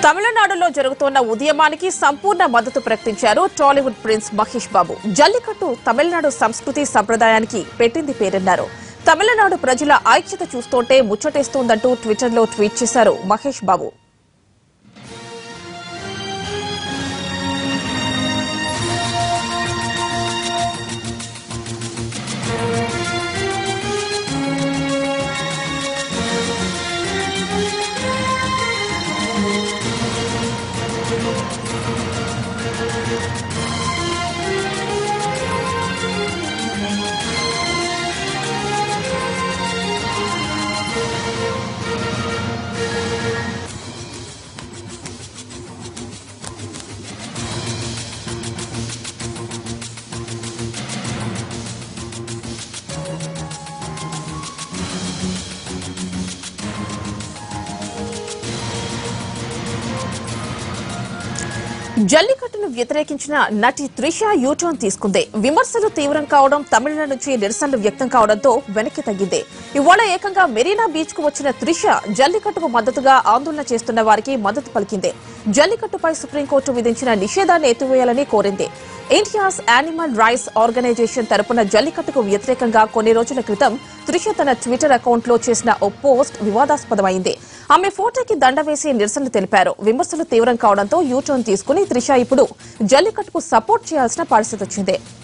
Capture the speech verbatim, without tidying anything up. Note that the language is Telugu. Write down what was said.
తమిళనాడులో జరుగుతున్న ఉద్యమానికి సంపూర్ణ మద్దతు ప్రకటించారు టాలీవుడ్ ప్రిన్స్ మహేష్ బాబు. జల్లికట్టు తమిళనాడు సంస్కృతి సంప్రదాయానికి పెట్టింది పేరన్నారు. తమిళనాడు ప్రజల ఐక్యత చూస్తుంటే ముచ్చటేస్తోందంటూ ట్విట్టర్లో ట్వీట్ చేశారు మహేష్ బాబు. జల్లికట్టును వ్యతిరేకించిన నటి త్రిష యూటర్న్ తీసుకుంది. విమర్శలు తీవ్రం కావడం, తమిళనాడు నుంచి నిరసనలు వ్యక్తం కావడంతో వెనక్కి తగ్గింది. ఇవాళ ఏకంగా మెరీనా బీచ్ కు వచ్చిన త్రిష జల్లికట్టుకు మద్దతుగా ఆందోళన చేస్తున్న వారికి మద్దతు పలికింది. జల్లికట్టుపై సుప్రీంకోర్టు విధించిన నిషేధాన్ని ఎత్తివేయాలని కోరింది. ఇండియాస్ యానిమల్ రైట్స్ ఆర్గనైజేషన్ తరపున జల్లికట్టుకు వ్యతిరేకంగా కొన్ని రోజుల క్రితం త్రిష తన ట్విట్టర్ అకౌంట్ లో చేసిన ఓ పోస్ట్ వివాదాస్పదమైంది. ఆమె ఫోటోకి దండ వేసి నిరసనలు తెలిపారు. విమర్శలు తీవ్రం కావడంతో యూటర్న్ తీసుకుని త్రిష ఇప్పుడు జల్లికట్టుకు సపోర్ట్ చేయాల్సిన పరిస్థితి వచ్చింది.